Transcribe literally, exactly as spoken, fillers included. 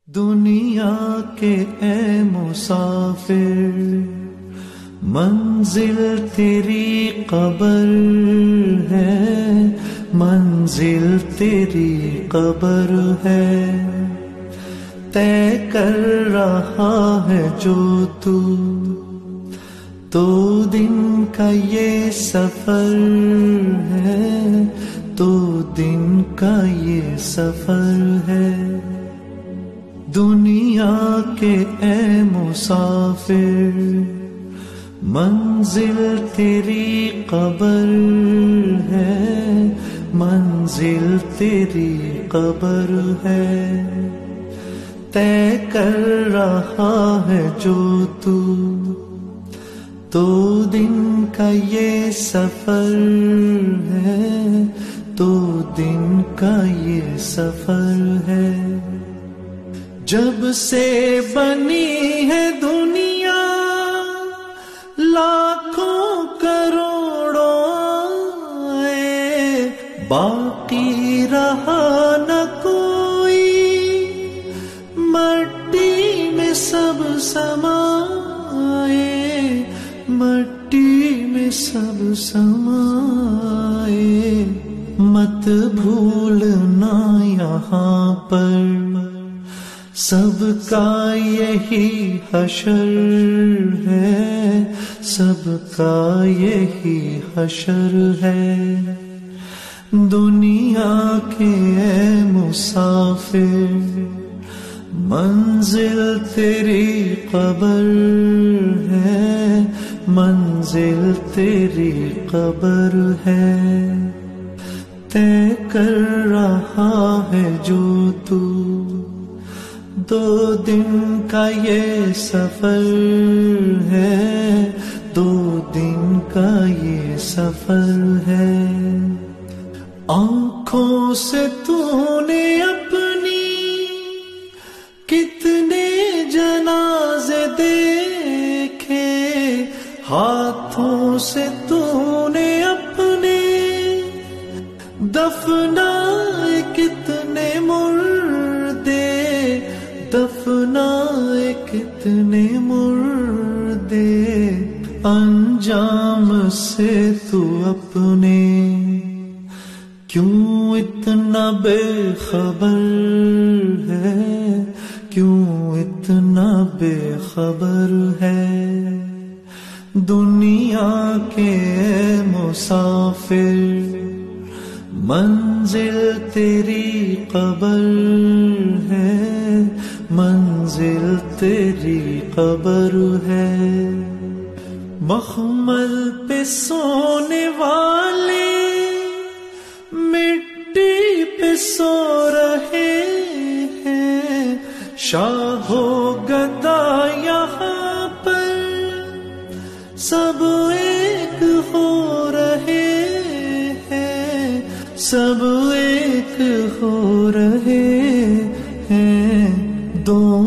دنیا کے اے مسافر منزل تیری قبر ہے، منزل تیری قبر ہے، طے کر رہا ہے جو تو تو دن کا یہ سفر ہے، تو دن کا یہ سفر ہے۔ دنیا کے اے مسافر منزل تیری قبر ہے، منزل تیری قبر ہے، طے کر رہا ہے جو تو تو دن کا یہ سفر ہے، تو دن کا یہ سفر ہے۔ جب سے بنی ہے دنیا لاکھوں کروڑوں آئے، باقی رہا نہ کوئی، مٹی میں سب سمائے، مٹی میں سب سمائے۔ مت بھولنا یہاں پر سب کا یہی حشر ہے، سب کا یہی حشر ہے۔ دنیا کے اے مسافر منزل تیری قبر ہے، منزل تیری قبر ہے، طے کر رہا ہے جو تو دو دن کا یہ سفر ہے، دو دن کا یہ سفر ہے۔ آنکھوں سے تو نے اپنی کتنے جنازے دیکھے، ہاتھوں سے تو نے اپنے دفنائے کتنے مردے، دفنائے کتنے مردے۔ انجام سے تو اپنے کیوں اتنا بے خبر ہے، کیوں اتنا بے خبر ہے۔ دنیا کے مسافر منزل تیری قبر ہے، منزل تیری قبر ہے۔ مخمل پہ سونے والے مٹی پہ سو رہے ہیں، شاہ و گدا یہاں پر سب ایک ہو رہے ہیں، سب ایک ہو رہے ہیں۔ دو